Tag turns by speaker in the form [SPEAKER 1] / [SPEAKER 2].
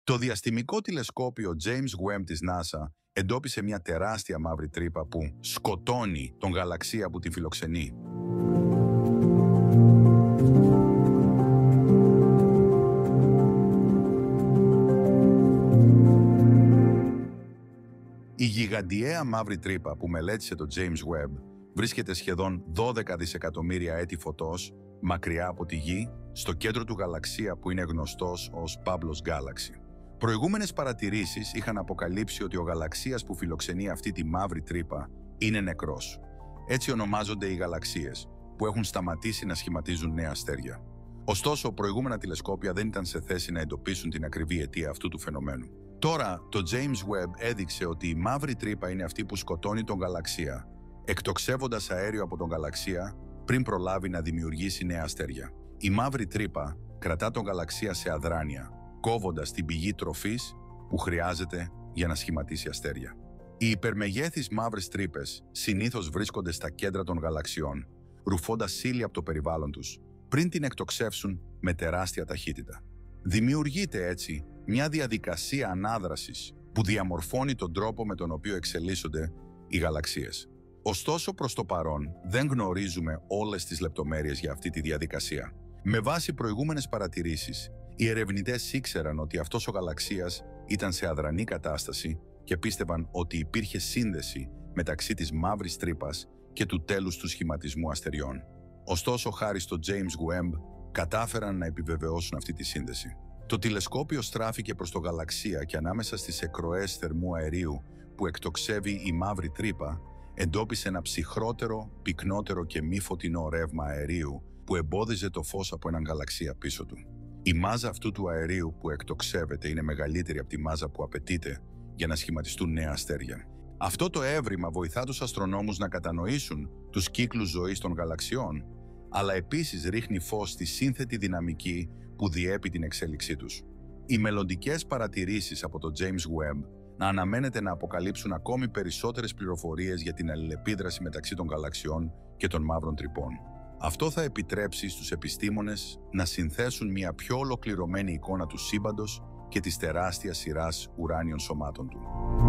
[SPEAKER 1] Το διαστημικό τηλεσκόπιο James Webb της NASA εντόπισε μια τεράστια μαύρη τρύπα που σκοτώνει τον γαλαξία που την φιλοξενεί. Η γιγαντιαία μαύρη τρύπα που μελέτησε το James Webb βρίσκεται σχεδόν 12 δισεκατομμύρια έτη φωτός μακριά από τη Γη, στο κέντρο του γαλαξία που είναι γνωστός ως Pablo's Galaxy. Προηγούμενες παρατηρήσεις είχαν αποκαλύψει ότι ο γαλαξίας που φιλοξενεί αυτή τη μαύρη τρύπα είναι νεκρός. Έτσι ονομάζονται οι γαλαξίες, που έχουν σταματήσει να σχηματίζουν νέα αστέρια. Ωστόσο, προηγούμενα τηλεσκόπια δεν ήταν σε θέση να εντοπίσουν την ακριβή αιτία αυτού του φαινομένου. Τώρα, το James Webb έδειξε ότι η μαύρη τρύπα είναι αυτή που σκοτώνει τον γαλαξία, εκτοξεύοντας αέριο από τον γαλαξία πριν προλάβει να δημιουργήσει νέα αστέρια. Η μαύρη τρύπα κρατά τον γαλαξία σε αδράνεια, κόβοντας την πηγή τροφής που χρειάζεται για να σχηματίσει αστέρια. Οι υπερμεγέθεις μαύρες τρύπες συνήθως βρίσκονται στα κέντρα των γαλαξιών, ρουφώντας ύλη από το περιβάλλον τους, πριν την εκτοξεύσουν με τεράστια ταχύτητα. Δημιουργείται έτσι μια διαδικασία ανάδρασης που διαμορφώνει τον τρόπο με τον οποίο εξελίσσονται οι γαλαξίες. Ωστόσο, προς το παρόν, δεν γνωρίζουμε όλες τις λεπτομέρειες για αυτή τη διαδικασία. Με βάση προηγούμενες παρατηρήσεις, οι ερευνητές ήξεραν ότι αυτός ο γαλαξίας ήταν σε αδρανή κατάσταση και πίστευαν ότι υπήρχε σύνδεση μεταξύ της μαύρης τρύπας και του τέλους του σχηματισμού αστεριών. Ωστόσο, χάρη στο James Webb, κατάφεραν να επιβεβαιώσουν αυτή τη σύνδεση. Το τηλεσκόπιο στράφηκε προς το γαλαξία και ανάμεσα στις εκροές θερμού αερίου που εκτοξεύει η μαύρη τρύπα, εντόπισε ένα ψυχρότερο, πυκνότερο και μη φωτεινό ρεύμα αερίου που εμπόδιζε το φως από έναν γαλαξία πίσω του. Η μάζα αυτού του αερίου που εκτοξεύεται είναι μεγαλύτερη από τη μάζα που απαιτείται για να σχηματιστούν νέα αστέρια. Αυτό το έβριμα βοηθά τους αστρονόμους να κατανοήσουν τους κύκλους ζωής των γαλαξιών, αλλά επίσης ρίχνει φως στη σύνθετη δυναμική που διέπει την εξέλιξή τους. Οι μελλοντικές παρατηρήσεις από το James Webb να αναμένεται να αποκαλύψουν ακόμη περισσότερες πληροφορίες για την αλληλεπίδραση μεταξύ των γαλαξιών και των μαύρων τρυπών. Αυτό θα επιτρέψει στους επιστήμονες να συνθέσουν μια πιο ολοκληρωμένη εικόνα του σύμπαντος και της τεράστιας σειράς ουράνιων σωμάτων του.